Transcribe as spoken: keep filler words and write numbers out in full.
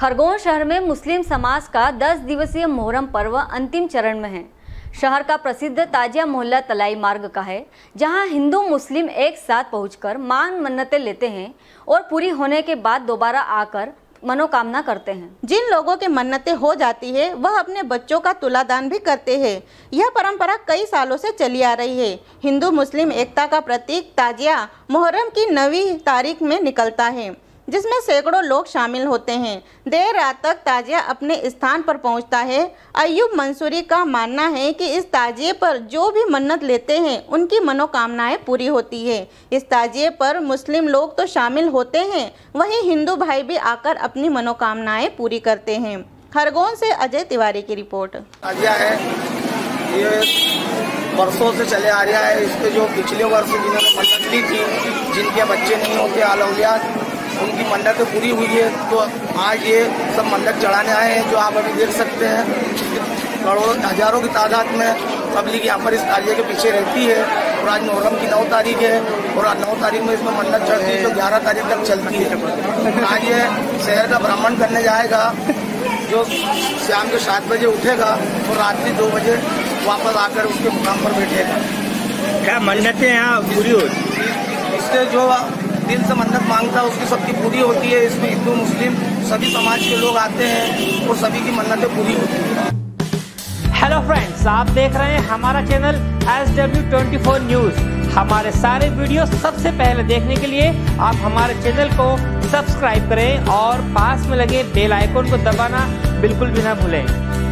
खरगोन शहर में मुस्लिम समाज का दस दिवसीय मोहर्रम पर्व अंतिम चरण में है। शहर का प्रसिद्ध ताजिया मोहल्ला तलाई मार्ग का है, जहां हिंदू मुस्लिम एक साथ पहुंचकर मान मन्नतें लेते हैं और पूरी होने के बाद दोबारा आकर मनोकामना करते हैं। जिन लोगों की मन्नतें हो जाती है वह अपने बच्चों का तुलादान भी करते हैं। यह परंपरा कई सालों से चली आ रही है। हिंदू मुस्लिम एकता का प्रतीक ताजिया मुहर्रम की नवीं तारीख में निकलता है, जिसमें सैकड़ों लोग शामिल होते हैं। देर रात तक ताजिया अपने स्थान पर पहुंचता है। अय्यूब मंसूरी का मानना है कि इस ताजिए पर जो भी मन्नत लेते हैं उनकी मनोकामनाएं पूरी होती है। इस ताजिए पर मुस्लिम लोग तो शामिल होते हैं, वहीं हिंदू भाई भी आकर अपनी मनोकामनाएं पूरी करते हैं। खरगोन से अजय तिवारी की रिपोर्ट। ताजिया है, ये वर्षों से चले आ रहा है। इसके जो पिछले वर्ष जिन्होंने मन्नत ली थी, जिनके बच्चे नहीं होते अलौलियात, उनकी मन्नतें पूरी हुई है। तो आज ये सब मन्नत चढ़ाने आए हैं, जो आप अभी देख सकते हैं। करोड़ों हजारों की तादाद में पब्लिक यहाँ पर इस ताजिए के पीछे रहती है। और आज मुहर्रम की नौ तारीख है और आज नौ तारीख में इसमें मन्नत चढ़ती है, तो ग्यारह तारीख तक चलती है। आज ये शहर का भ्रमण करने जाएगा, जो शाम के सात बजे उठेगा और रात्रि दो बजे वापस आकर उसके मुकाम पर बैठेगा। क्या मन्नतें यहाँ पूरी होती? इससे जो दिल से मन्नत मांगता है उसकी सबकी पूरी होती है। इसमें हिंदू मुस्लिम सभी समाज के लोग आते हैं और सभी की मन्नतें पूरी होती है। हेलो फ्रेंड्स, आप देख रहे हैं हमारा channel S W twenty four news. हमारे सारे वीडियो सबसे पहले देखने के लिए आप हमारे चैनल को सब्सक्राइब करें और पास में लगे बेल आइकन को दबाना बिल्कुल भी ना भूलें।